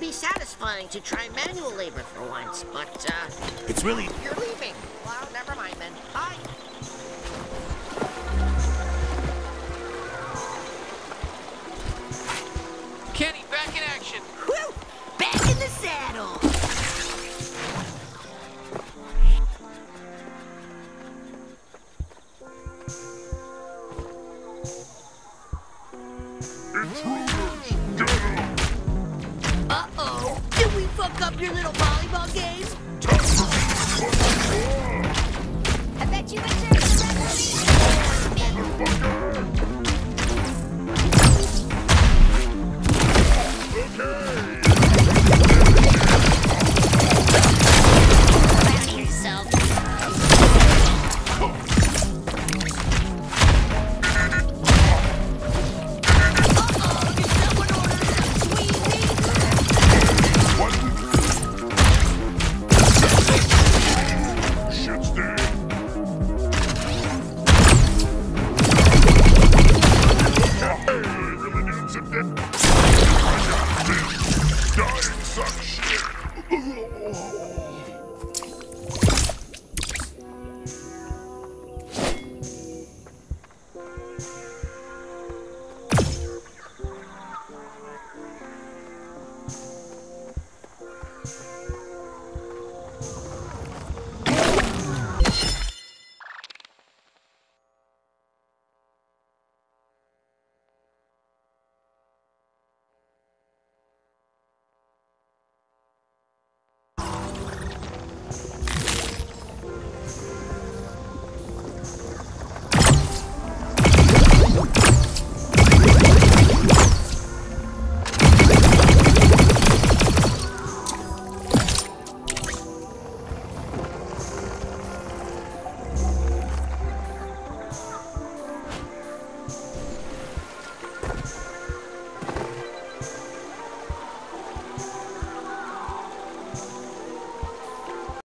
be satisfying to try manual labor for once, but, It's really... You're leaving. Well, never mind then. Bye. Kenny, back in action. Whew! Back in the saddle! Uh-oh! Did we fuck up your little volleyball game? I bet you would turn